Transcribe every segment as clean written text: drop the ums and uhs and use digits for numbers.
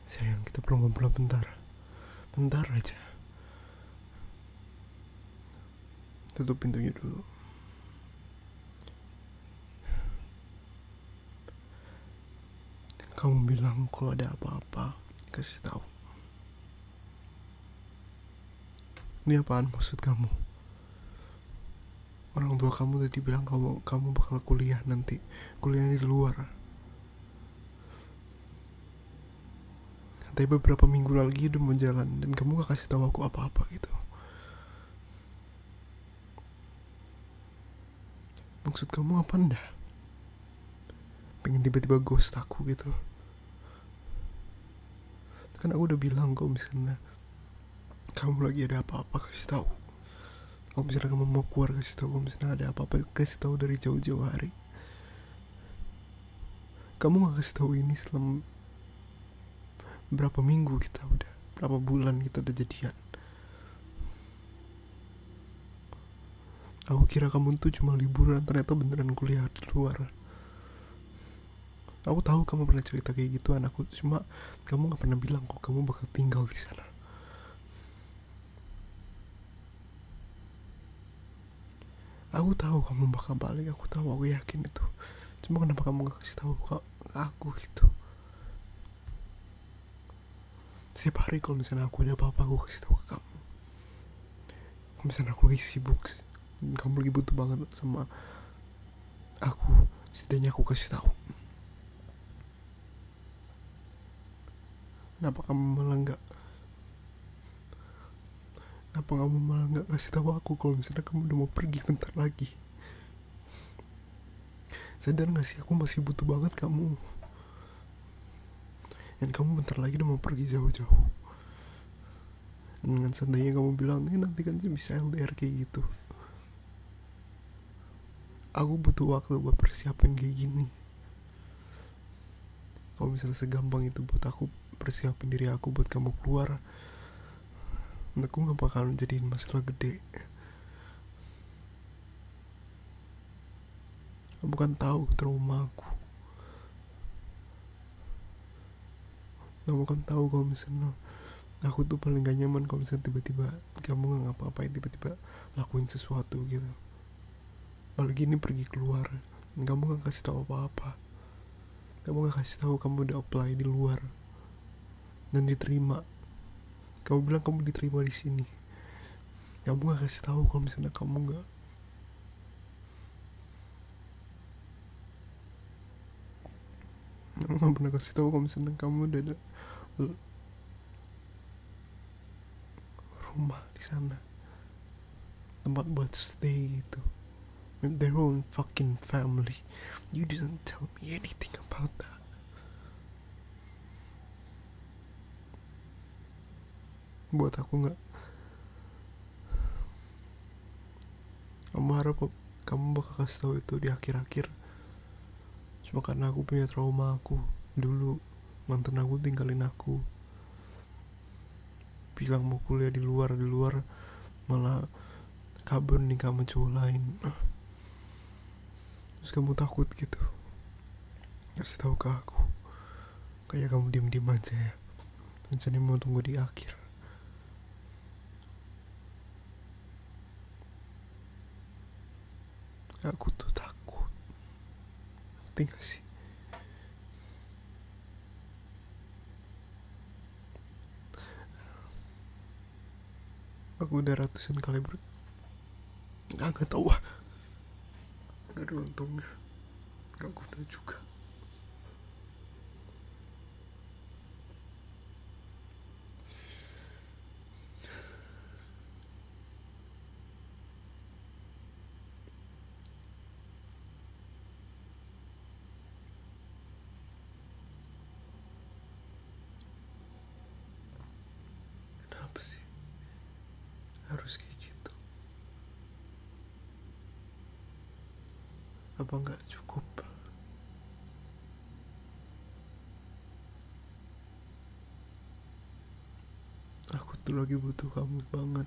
Sayang, kita perlu ngobrol bentar. Bentar aja. Tutup pintunya dulu. Kamu bilang kalau ada apa-apa, kasih tahu. Ini apaan maksud kamu? Orang tua kamu tadi bilang kamu bakal kuliah nanti. Kuliahnya di luar. Tapi beberapa minggu lagi udah mau jalan dan kamu gak kasih tahu aku apa-apa gitu. Maksud kamu apa ndak? Pengen tiba-tiba ghost aku gitu. Kan aku udah bilang kalau misalnya kamu lagi ada apa-apa kasih tahu. Kalau misalnya kamu mau keluar kasih tahu. Kalau misalnya ada apa-apa kasih tahu dari jauh-jauh hari. Kamu gak kasih tahu ini selama berapa minggu kita udah, berapa bulan kita udah jadian. Aku kira kamu tuh cuma liburan, ternyata beneran kuliah di luar. Aku tahu kamu pernah cerita kayak gitu anakku, cuma kamu gak pernah bilang kok kamu bakal tinggal di sana. Aku tahu kamu bakal balik, aku tahu, aku yakin itu. Cuma kenapa kamu gak kasih tahu ke aku gitu? Setiap hari kalau misalnya aku ada apa-apa aku kasih tahu ke kamu. Kalau misalnya aku lagi sibuk, kamu lagi butuh banget sama aku, setidaknya aku kasih tahu. Kenapa kamu malah nggak kasih tahu aku kalau misalnya kamu udah mau pergi bentar lagi? Sadar nggak sih aku masih butuh banget kamu. Dan kamu bentar lagi udah mau pergi jauh-jauh. Dan dengan santainya kamu bilang, nanti kan sih bisa LDR kayak gitu. Aku butuh waktu buat persiapin kayak gini. Kalau misalnya segampang itu buat aku persiapin diri aku buat kamu keluar, aku gak bakalan jadiin masalah gede. Kamu kan tahu trauma aku. Kamu kan tahu kalau misalnya aku tuh paling gak nyaman kalau misalnya tiba-tiba kamu gak ngapa-ngapain, tiba-tiba lakuin sesuatu gitu. Apalagi ini pergi keluar, kamu gak kasih tahu apa-apa. Kamu gak kasih tahu kamu udah apply di luar dan diterima. Kamu bilang kamu diterima di sini. Kamu gak kasih tahu kalau misalnya kamu gak pernah kasih tahu kalau misalnya kamu udah ada rumah di sana, tempat buat stay gitu, with their own fucking family. You didn't tell me anything about that. Buat aku nggak, kamu harap kamu bakal kasih tahu itu di akhir-akhir. Cuma karena aku punya trauma aku dulu, mantan aku tinggalin aku, bilang mau kuliah di luar malah kabur nikah sama cowok lain. Terus kamu takut gitu kasih tahu ke aku, kayak kamu diem-diem aja ya, rencana mau tunggu di akhir. Aku tuh takut, ngerti gak sih? Aku udah ratusan kali gak tau ah, gak ada untungnya, gak guna juga. Kenapa sih harus kayak gitu? Apa gak cukup? Aku tuh lagi butuh kamu banget.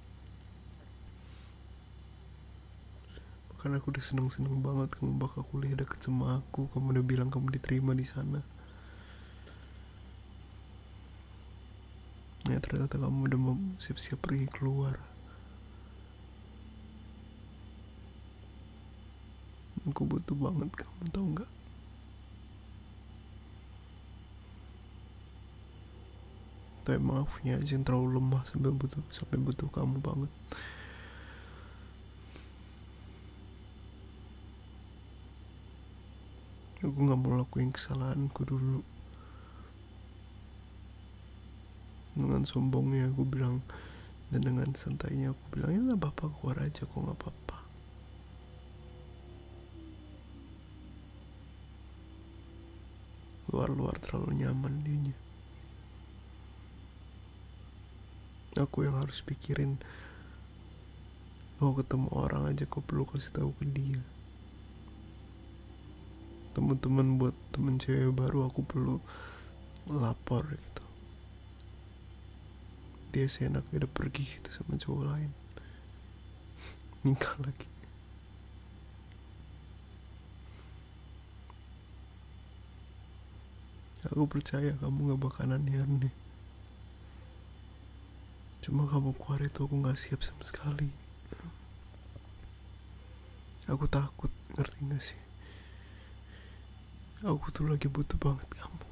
Bahkan aku udah seneng banget kamu bakal kuliah deket sama aku. Kamu udah bilang kamu diterima di sana. Ya ternyata kamu udah mau siap-siap pergi keluar. Aku butuh banget kamu, tau gak? Tapi emang akunya aja yang terlalu lemah sampai butuh kamu banget. Aku gak mau lakuin kesalahanku dulu. Dengan sombongnya aku bilang, dan dengan santainya aku bilang, ya gak apa-apa, keluar aja, kok gak apa-apa. Luar-luar terlalu nyaman dianya. Aku yang harus pikirin, mau ketemu orang aja kok perlu kasih tahu ke dia. Teman-teman buat temen cewek baru aku perlu lapor gitu. Dia seenaknya udah pergi gitu sama cowok lain. Nikah lagi. Aku percaya kamu gak bakalan aneh. Cuma kamu keluar itu aku gak siap sama sekali. Aku takut, ngerti gak sih? Aku tuh lagi butuh banget kamu.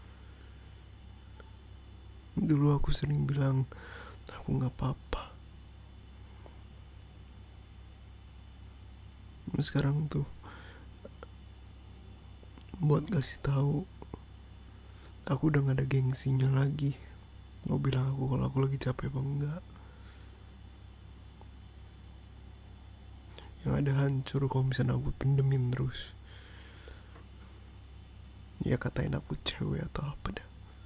Dulu aku sering bilang aku gak apa-apa. Sekarang tuh buat kasih tahu, aku udah gak ada gengsinya lagi mau bilang aku kalau aku lagi capek apa enggak. Yang ada hancur kalau misalnya aku pendemin terus. Ya katain aku cewek atau apa dah.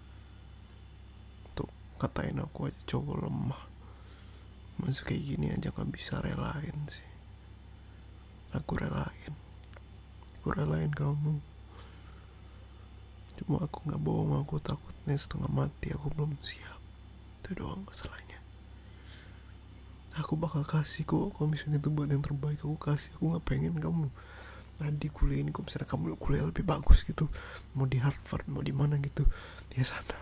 Tuh katain aku aja cowok lemah. Masa kayak gini aja gak bisa relain sih. Aku relain kamu. Cuma aku gak bohong, aku takutnya setengah mati, aku belum siap. Itu doang masalahnya. Aku bakal kasih kok, kalau misalnya itu buat yang terbaik aku kasih. Aku gak pengen kamu di kuliah ini, kalau misalnya kamu kuliah lebih bagus gitu, mau di Harvard, mau di mana gitu, ya sana.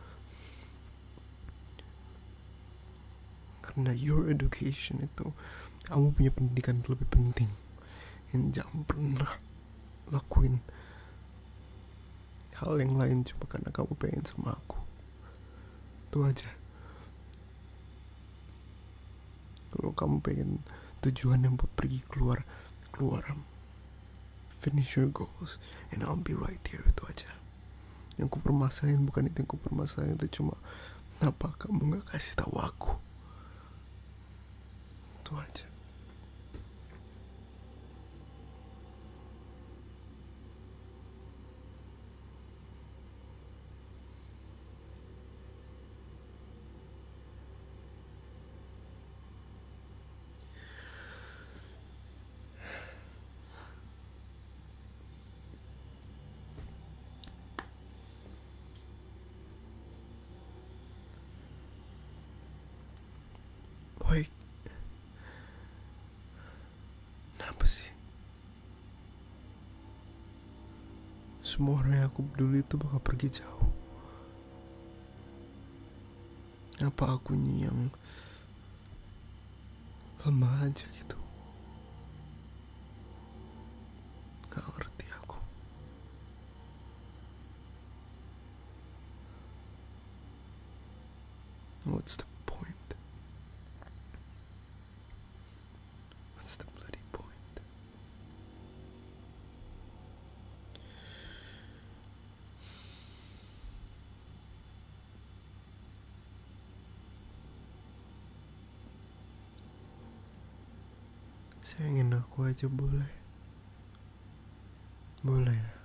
Karena your education itu, kamu punya pendidikan itu lebih penting. Yang jangan pernah lakuin hal yang lain cuma karena kamu pengen sama aku. Itu aja. Kalau kamu pengen tujuan yang pergi keluar, finish your goals and I'll be right here. Itu aja. Yang ku permasalahin bukan itu, yang ku permasalahin itu cuma kenapa kamu gak kasih tahu aku. Itu aja. Baik. Kenapa sih? Semua orang yang aku peduli itu bakal pergi jauh. Apa akunya yang lemah aja gitu? Gak ngerti aku. What's the point? What's the bloody point? Sayangin aku aja boleh? Boleh ya?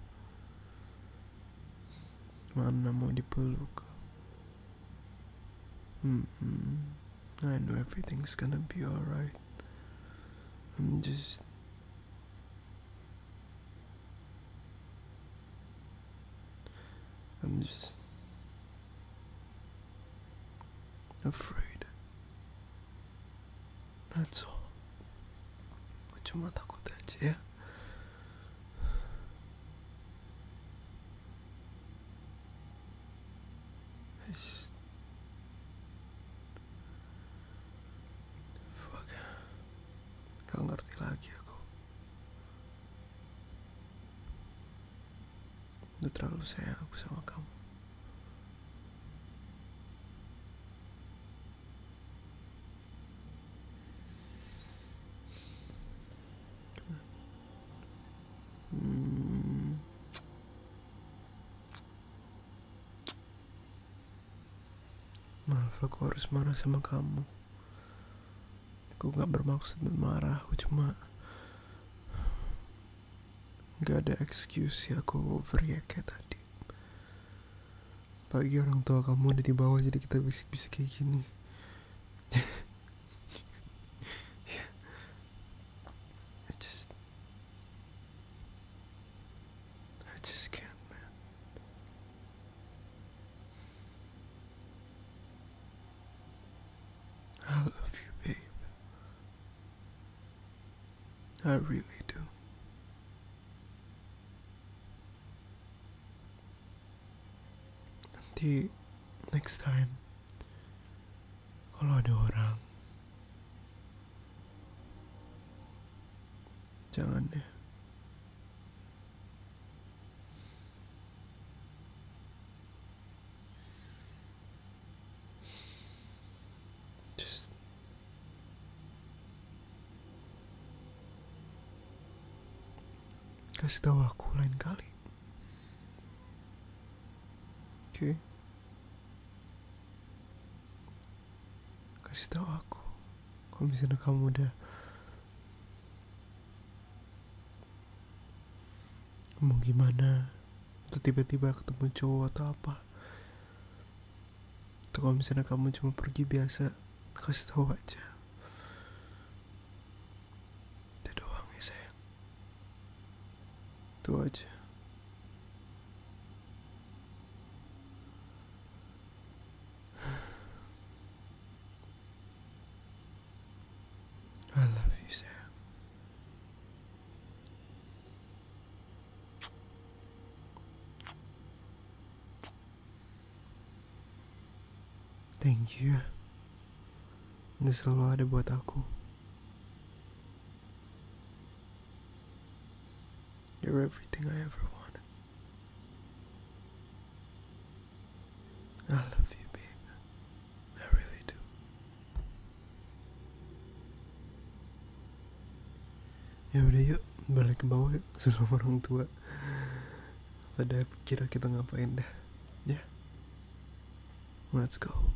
Mana mau dipeluk? I know everything's gonna be alright. I'm just afraid. That's all. Aku cuma takut aja ya. terlalu sayang aku sama kamu. Maaf, aku harus marah sama kamu. Aku gak bermaksud marah, aku cuma gak ada excuse ya aku overreact kayak tadi. Pagi orang tua kamu ada di bawah, jadi kita bisik-bisik kayak gini. I just can't, man. I love you, babe. I really do. Nanti next time kalau ada orang, jangan ya. Just kasih tahu aku lain kali. Oke? Kasih tahu aku kalau misalnya kamu udah mau gimana, atau tiba-tiba ketemu cowok atau apa, atau kalau misalnya kamu cuma pergi biasa, kasih tahu aja. Itu doang ya sayang. Itu aja. I love you, sayang. Thank you. Ini selalu ada buat aku. You're everything I ever wanted. I love you, babe. I really do. Ya udah yuk, balik ke bawah yuk, sebelum orang tua pada kira kita ngapain dah. Ya, let's go.